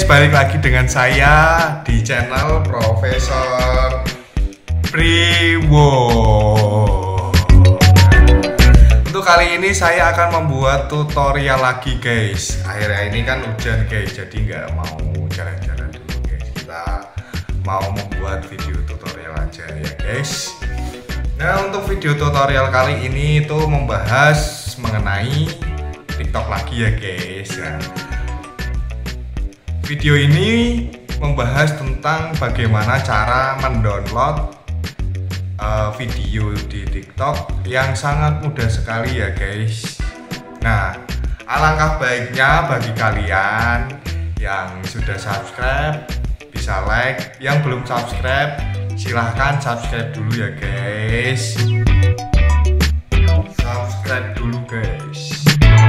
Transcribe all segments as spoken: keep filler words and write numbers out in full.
balik lagi dengan saya di channel Profesor Priwo. Untuk kali ini saya akan membuat tutorial lagi guys. Akhirnya ini kan hujan guys, jadi nggak mau jalan-jalan dulu guys. Kita mau membuat video tutorial aja ya guys. Nah, untuk video tutorial kali ini itu membahas mengenai TikTok lagi ya guys ya. Video ini membahas tentang bagaimana cara mendownload uh, video di TikTok yang sangat mudah sekali ya guys. Nah, alangkah baiknya bagi kalian yang sudah subscribe bisa like, yang belum subscribe silahkan subscribe dulu ya guys. Subscribe dulu guys.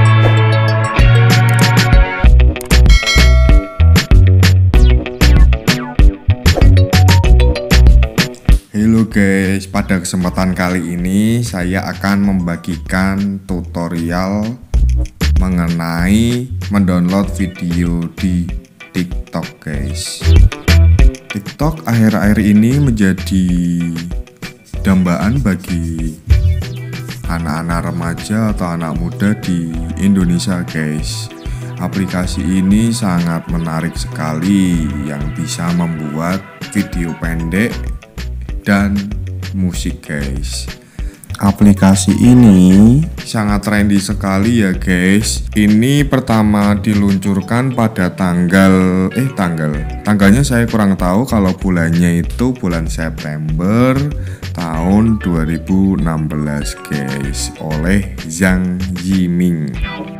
Halo guys, pada kesempatan kali ini saya akan membagikan tutorial mengenai mendownload video di TikTok guys. TikTok akhir-akhir ini menjadi dambaan bagi anak-anak remaja atau anak muda di Indonesia guys. Aplikasi ini sangat menarik sekali yang bisa membuat video pendek dan musik guys. Aplikasi ini sangat trendy sekali ya guys. Ini pertama diluncurkan pada tanggal eh tanggal tanggalnya saya kurang tahu, kalau bulannya itu bulan September tahun dua ribu enam belas guys oleh Zhang Yiming.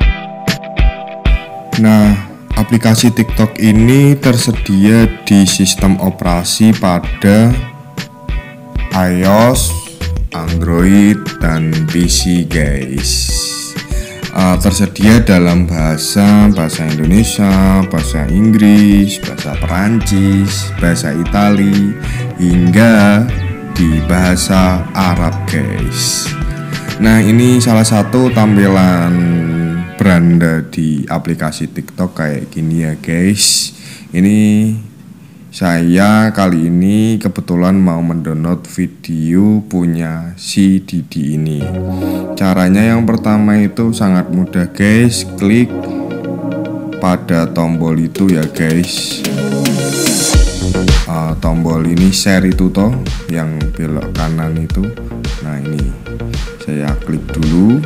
Nah, aplikasi TikTok ini tersedia di sistem operasi pada iOS, Android, dan P C guys. uh, Tersedia dalam bahasa Bahasa Indonesia, bahasa Inggris, bahasa Perancis, bahasa Itali, hingga di bahasa Arab guys. Nah, ini salah satu tampilan beranda di aplikasi TikTok kayak gini ya guys. Ini saya kali ini kebetulan mau mendownload video punya si Didi ini. Caranya yang pertama itu sangat mudah guys. Klik pada tombol itu ya guys. uh, Tombol ini share itu toh, yang belok kanan itu. Nah, ini saya klik dulu.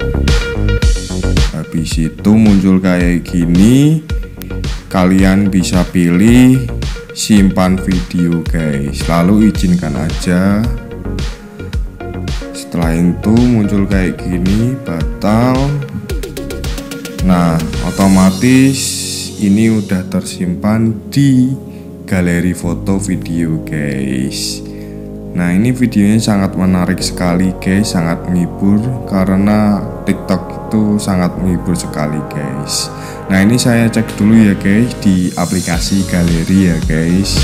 Habis itu muncul kayak gini. Kalian bisa pilih simpan video guys, lalu izinkan aja. Setelah itu muncul kayak gini, batal. Nah, otomatis ini udah tersimpan di galeri foto video guys. Nah, ini videonya sangat menarik sekali guys, sangat menghibur karena TikTok itu sangat menghibur sekali guys. Nah, ini saya cek dulu ya guys di aplikasi galeri ya guys.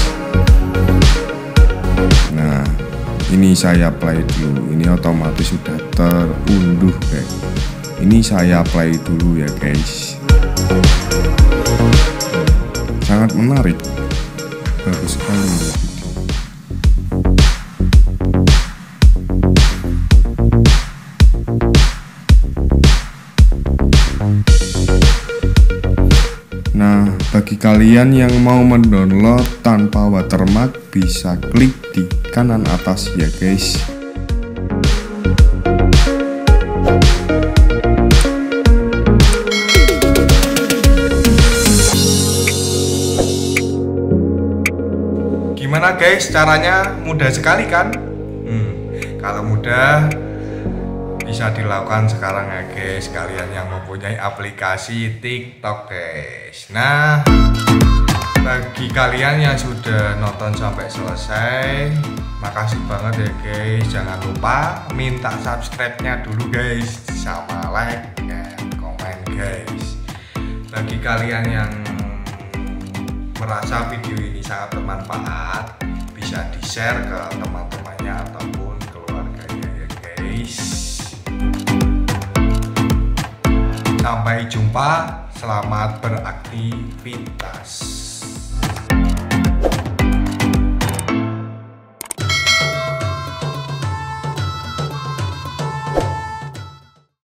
Nah, ini saya play dulu. Ini otomatis sudah terunduh guys. Ini saya play dulu ya guys. Sangat menarik, bagus sekali. Nah, bagi kalian yang mau mendownload tanpa watermark bisa klik di kanan atas ya guys. Gimana guys caranya? Mudah sekali kan? Hmm, kalau mudah bisa dilakukan sekarang ya guys, kalian yang mempunyai aplikasi TikTok guys. Nah, bagi kalian yang sudah nonton sampai selesai, makasih banget ya guys. Jangan lupa minta subscribe-nya dulu guys, sama like dan komen guys. Bagi kalian yang merasa video ini sangat bermanfaat, bisa di-share ke teman-temannya ataupun keluarganya ya guys. Sampai jumpa, selamat beraktivitas.